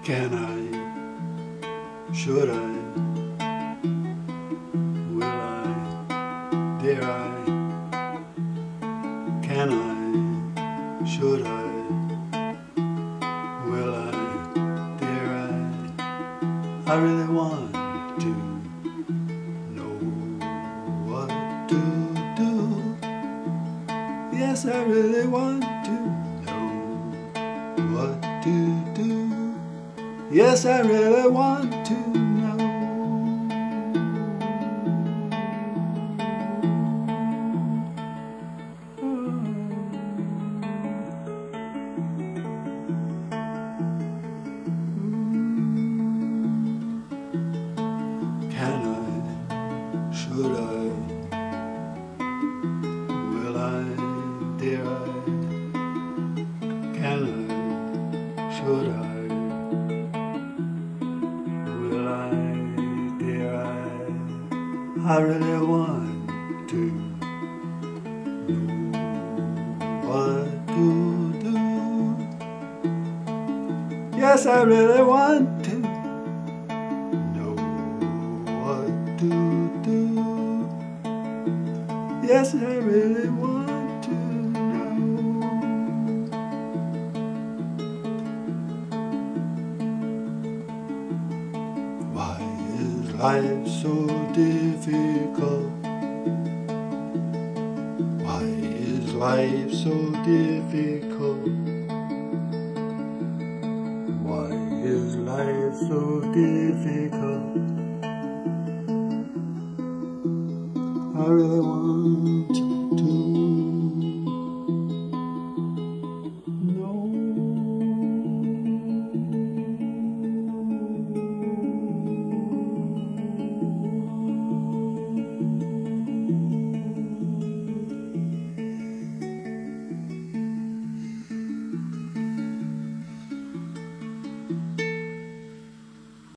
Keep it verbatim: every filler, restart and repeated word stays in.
Can I? Should I? Will I? Dare I? Can I? Should I? Will I? Dare I? I really want to know what to do. Yes, I really want to know what to do. Yes, I really want to know. Can I? Should I? Will I? Dare I? Can I? Should I? Will I? Dare I? I really want to know what to do. Yes, I really want to know what to do. Yes, I really want to know. Why is life so difficult? Why is life so difficult? Why is life so difficult? I really want